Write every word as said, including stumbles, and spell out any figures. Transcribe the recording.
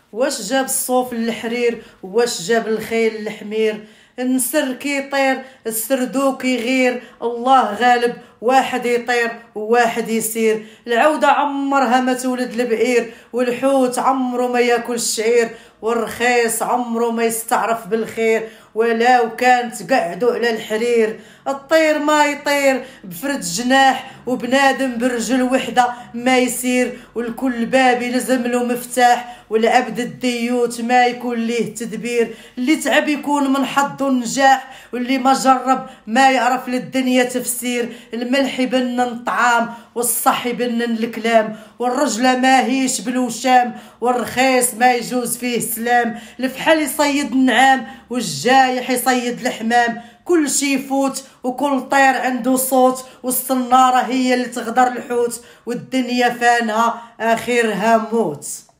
واش جاب الصوف للحرير واش جاب الخيل للحمير. النسر كيطير السردو كيغير، الله غالب واحد يطير وواحد يسير. العودة عمرها ما تولد البئير، والحوت عمره ما ياكل الشعير، والرخيص عمره ما يستعرف بالخير ولو كانت قعدوا على الحرير. الطير ما يطير بفرد جناح، وبنادم برجل وحده ما يسير، والكل باب يلزم له مفتاح، والعبد الديوت ما يكون ليه تدبير. اللي تعب يكون من حظه النجاح، واللي ما جرب ما يعرف للدنيا تفسير. الملح يبنن طعام والصح يبنن الكلام، والرجلة ما هيش بالوشام، والرخيص ما يجوز فيه سلام. الفحل يصيد النعام والجايح يصيد الحمام، كل شي يفوت وكل طير عنده صوت، والصنارة هي اللي تغدر الحوت، والدنيا فانها اخرها موت.